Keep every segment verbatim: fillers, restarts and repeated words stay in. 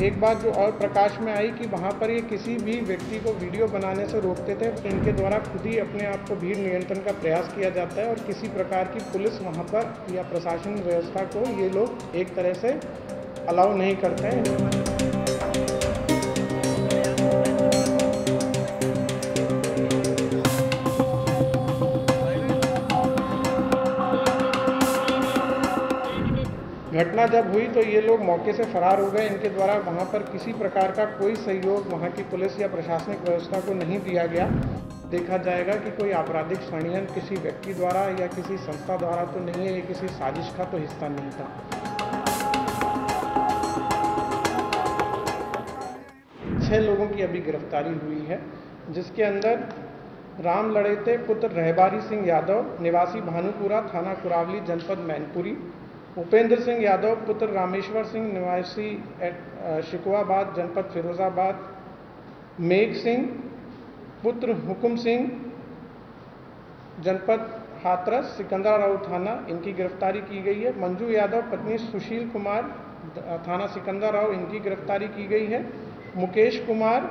एक बात जो और प्रकाश में आई कि वहाँ पर ये किसी भी व्यक्ति को वीडियो बनाने से रोकते थे। इनके द्वारा खुद ही अपने आप को भीड़ नियंत्रण का प्रयास किया जाता है और किसी प्रकार की पुलिस वहाँ पर या प्रशासन व्यवस्था को ये लोग एक तरह से अलाउ नहीं करते हैं। घटना जब हुई तो ये लोग मौके से फरार हो गए। इनके द्वारा वहाँ पर किसी प्रकार का कोई सहयोग वहाँ की पुलिस या प्रशासनिक व्यवस्था को नहीं दिया गया। देखा जाएगा कि कोई आपराधिक षड्यंत्र किसी व्यक्ति द्वारा या किसी संस्था द्वारा तो नहीं है, ये किसी साजिश का तो हिस्सा नहीं था। छह लोगों की अभी गिरफ्तारी हुई है, जिसके अंदर राम लड़ेते पुत्र रहबारी सिंह यादव निवासी भानुपुरा थाना कुरावली जनपद मैनपुरी, उपेंद्र सिंह यादव पुत्र रामेश्वर सिंह निवासी शिकवाबाद जनपद फिरोजाबाद, मेघ सिंह पुत्र हुकुम सिंह जनपद हाथरस सिकंदराबाद थाना, इनकी गिरफ्तारी की गई है। मंजू यादव पत्नी सुशील कुमार थाना सिकंदराबाद, इनकी गिरफ्तारी की गई है। मुकेश कुमार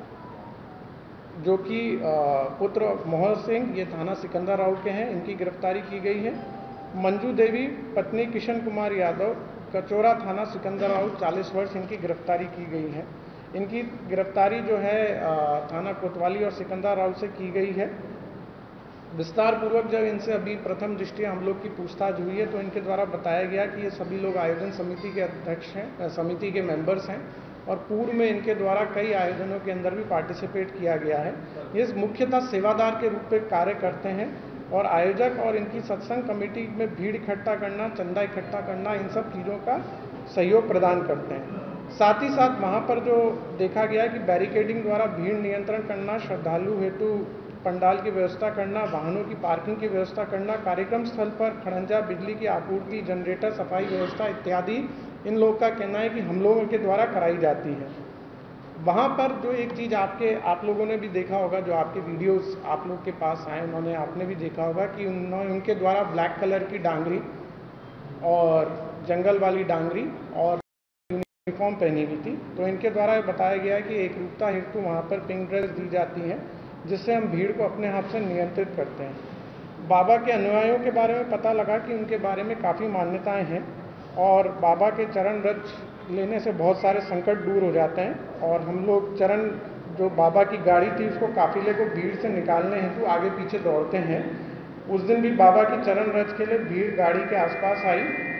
जो कि पुत्र मोहन सिंह, ये थाना सिकंदराबाद के हैं, इनकी गिरफ्तारी की गई है। मंजू देवी पत्नी किशन कुमार यादव कचौरा थाना सिकंदराबाद चालीस वर्ष, इनकी गिरफ्तारी की गई है। इनकी गिरफ्तारी जो है थाना कोतवाली और सिकंदराबाद से की गई है। विस्तार पूर्वक जब इनसे अभी प्रथम दृष्टया हम लोग की पूछताछ हुई है तो इनके द्वारा बताया गया कि ये सभी लोग आयोजन समिति के अध्यक्ष हैं, समिति के मेंबर्स हैं और पूर्व में इनके द्वारा कई आयोजनों के अंदर भी पार्टिसिपेट किया गया है। ये मुख्यतः सेवादार के रूप में कार्य करते हैं और आयोजक और इनकी सत्संग कमेटी में भीड़ इकट्ठा करना, चंदा इकट्ठा करना, इन सब चीज़ों का सहयोग प्रदान करते हैं। साथ ही साथ वहाँ पर जो देखा गया कि बैरिकेडिंग द्वारा भीड़ नियंत्रण करना, श्रद्धालु हेतु पंडाल की व्यवस्था करना, वाहनों की पार्किंग की व्यवस्था करना, कार्यक्रम स्थल पर खड़ंजा, बिजली की आपूर्ति, जनरेटर, सफाई व्यवस्था इत्यादि इन लोगों का कहना है कि हम लोगों के द्वारा कराई जाती है। वहाँ पर जो एक चीज़ आपके आप लोगों ने भी देखा होगा, जो आपके वीडियोस आप लोग के पास आए, उन्होंने आपने भी देखा होगा कि उन्होंने उनके द्वारा ब्लैक कलर की डांगरी और जंगल वाली डांगरी और यूनिफॉर्म पहनी हुई थी। तो इनके द्वारा बताया गया कि एकरूपता हेतु वहाँ पर पिंक ड्रेस दी जाती है, जिससे हम भीड़ को अपने हाथ से नियंत्रित करते हैं। बाबा के अनुयायियों के बारे में पता लगा कि उनके बारे में काफ़ी मान्यताएँ हैं और बाबा के चरण रज लेने से बहुत सारे संकट दूर हो जाते हैं और हम लोग चरण जो बाबा की गाड़ी थी उसको काफिले को भीड़ से निकालने हेतु तो आगे पीछे दौड़ते हैं। उस दिन भी बाबा की चरण रज के लिए भीड़ गाड़ी के आसपास आई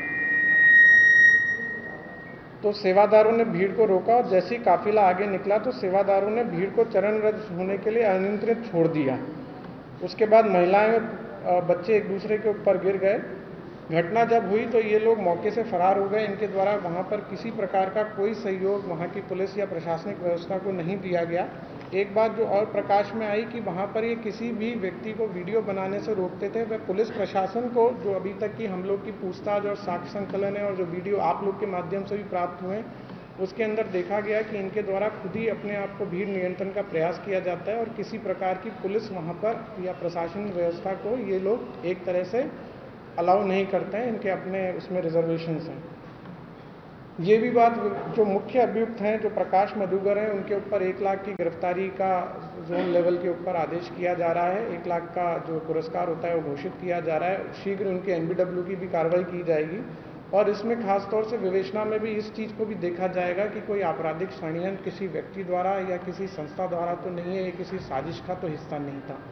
तो सेवादारों ने भीड़ को रोका और जैसे ही काफिला आगे निकला तो सेवादारों ने भीड़ को चरण रज होने के लिए अनियंत्रित छोड़ दिया। उसके बाद महिलाएं बच्चे एक दूसरे के ऊपर गिर गए। घटना जब हुई तो ये लोग मौके से फरार हो गए। इनके द्वारा वहाँ पर किसी प्रकार का कोई सहयोग वहाँ की पुलिस या प्रशासनिक व्यवस्था को नहीं दिया गया। एक बात जो और प्रकाश में आई कि वहाँ पर ये किसी भी व्यक्ति को वीडियो बनाने से रोकते थे। वह पुलिस प्रशासन को, जो अभी तक की हम लोग की पूछताछ और साक्ष्य संकलन है और जो वीडियो आप लोग के माध्यम से भी प्राप्त हुए, उसके अंदर देखा गया कि इनके द्वारा खुद ही अपने आप को भीड़ नियंत्रण का प्रयास किया जाता है और किसी प्रकार की पुलिस वहाँ पर या प्रशासन व्यवस्था को ये लोग एक तरह से अलाउ नहीं करते हैं। इनके अपने उसमें रिजर्वेशंस हैं। ये भी बात जो मुख्य अभियुक्त हैं, जो प्रकाश मधुकर हैं, उनके ऊपर एक लाख की गिरफ्तारी का जोन लेवल के ऊपर आदेश किया जा रहा है। एक लाख का जो पुरस्कार होता है वो घोषित किया जा रहा है। शीघ्र उनके एन बी डब्ल्यू की भी कार्रवाई की जाएगी और इसमें खास तौर से विवेचना में भी इस चीज़ को भी देखा जाएगा कि कोई आपराधिक षड्यंत्र किसी व्यक्ति द्वारा या किसी संस्था द्वारा तो नहीं है, ये किसी साजिश का तो हिस्सा नहीं था।